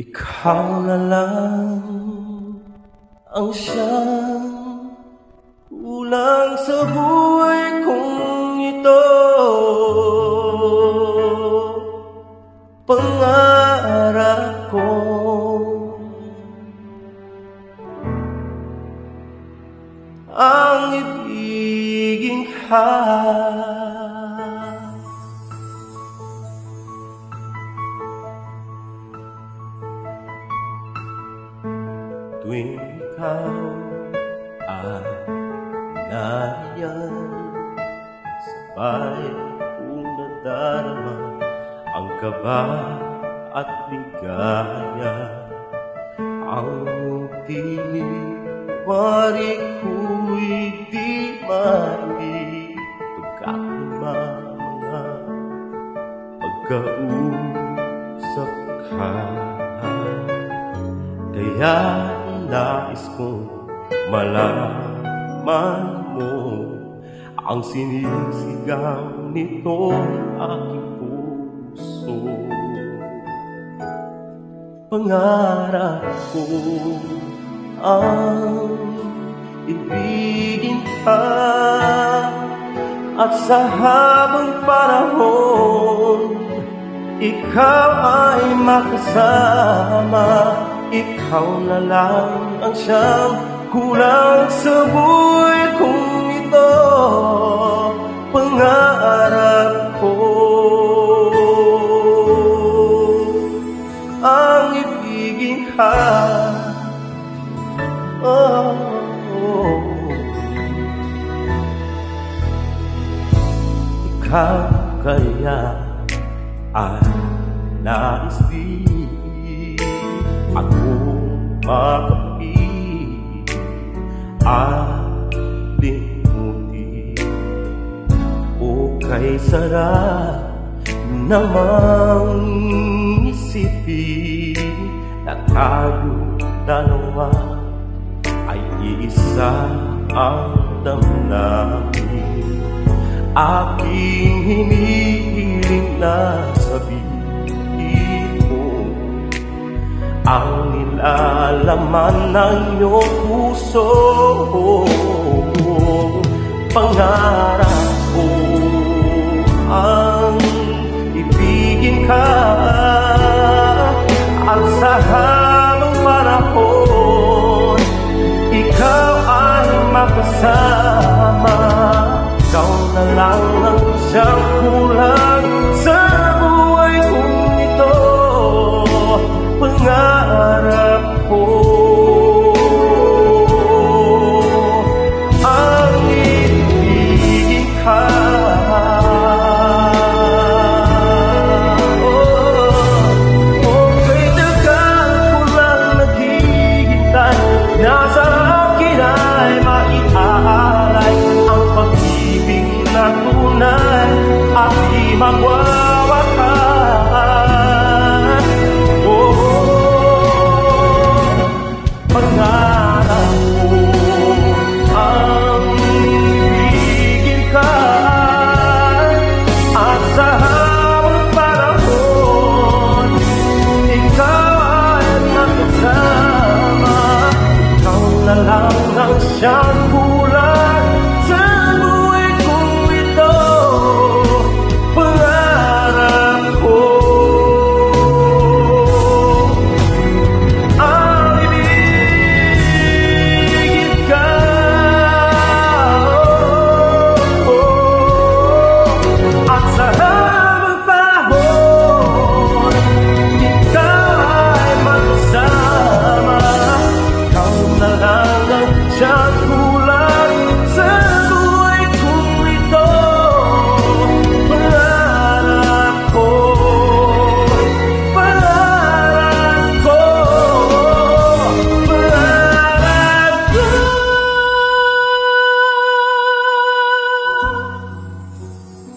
Ikaw na lang ang siyang kulang sa buhay kong ito. Pangarap ko ang ibigin ka. Tuwing ikaw ay nariyan, sabay kong nadarama ang kaba at ligaya. Ang tinig, wari ko'y di marinig, pagkakulma mga pagkausap ka. Kaya nais kong malaman mo ang sinisigaw nitong aking puso. Pangarap ko ang ibigin ka, at sa habang panahon ikaw ay makasama. Ikaw na lang ang siyang kulang sa buhay kong ito. Pangarap ko ang ibigin ka. Oh, oh. Ikaw kaya ay nais din ako makapit at limutin, o kay sarap namang isipin na tayo dalawa ay iisa ang damdamin. Aking hinihiling na sabihin ang nilalaman ng iyong puso. Pangarap ko ang ibigin ka, at sa habang panahon ikaw ay makasama. Ikaw na lang ang siyang kulang sa buhay kong ito. Pangarap ko ang ibigin ka. Kay dagan ko lang naghihintay, nasa akin ay maiaalay ang pag-ibig na tunay at di magwawakas. Pangarap ko ang ibigin ka, at sa habang panahon ikaw ay makasama. Ikaw na lang ang siyang kulang sa buhay kong ito. Pangarap ko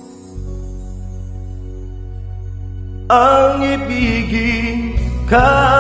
ang ibigin ka.